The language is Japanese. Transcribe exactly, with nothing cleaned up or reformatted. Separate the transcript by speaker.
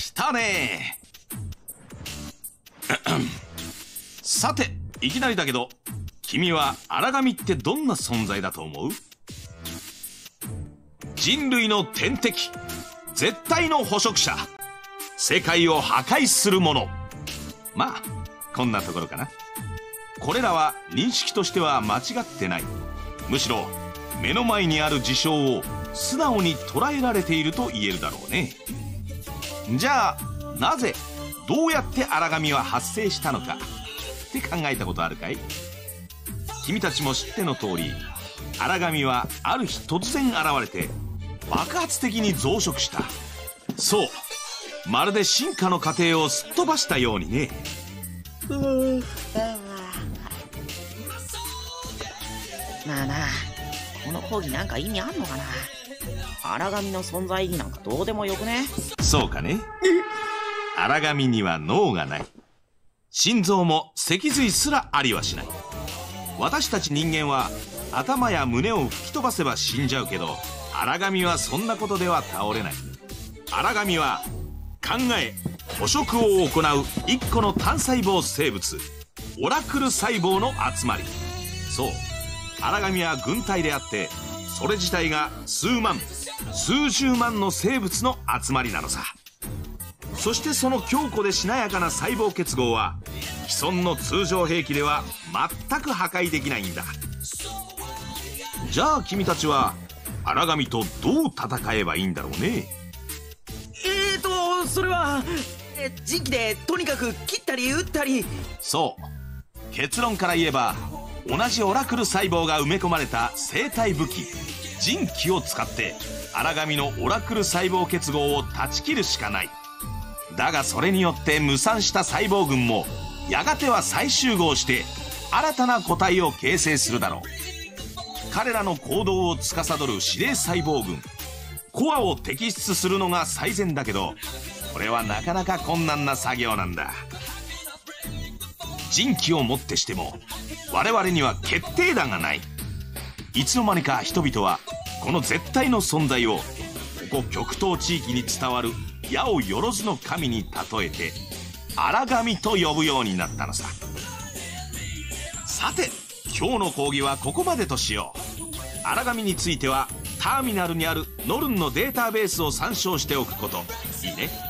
Speaker 1: 来たねさて、いきなりだけど、君は荒神ってどんな存在だと思う？人類の天敵、絶対の捕食者、世界を破壊するもの。まあこんなところかな。これらは認識としては間違ってない。むしろ目の前にある事象を素直に捉えられていると言えるだろうね。じゃあなぜ、どうやって荒神は発生したのかって考えたことあるかい？君たちも知っての通り、荒神はある日突然現れて爆発的に増殖した。そう、まるで進化の過程をすっ飛ばしたようにね。
Speaker 2: まあまあ、この講義なんか意味あんのかな。荒神の存在意義なんかどうでもよくね？
Speaker 1: そうかね。荒神には脳がない。心臓も脊髄すらありはしない。私たち人間は頭や胸を吹き飛ばせば死んじゃうけど、荒神はそんなことでは倒れない。荒神は考え、捕食を行う一個の単細胞生物、オラクル細胞の集まり。そう、荒神は軍隊であって、それ自体が数万、数十万の生物の集まりなのさ。そしてその強固でしなやかな細胞結合は既存の通常兵器では全く破壊できないんだ。じゃあ君たちは荒神とどう戦えばいいんだろうね。
Speaker 2: えーとそれはえ人気でとにかく切ったり打ったり。
Speaker 1: そう、結論から言えば、同じオラクル細胞が埋め込まれた生体武器人気を使って荒神のオラクル細胞結合を断ち切るしかない。だがそれによって無産した細胞群もやがては再集合して新たな個体を形成するだろう。彼らの行動を司る指令細胞群コアを摘出するのが最善だけど、これはなかなか困難な作業なんだ。人気をもってしても我々には決定打がない。いつの間にか人々はこの絶対の存在をここ極東地域に伝わる矢をよずの神に例えて荒神と呼ぶようになったのさ。さて今日の講義はここまでとしよう。荒神についてはターミナルにあるノルンのデータベースを参照しておくこと。いいね。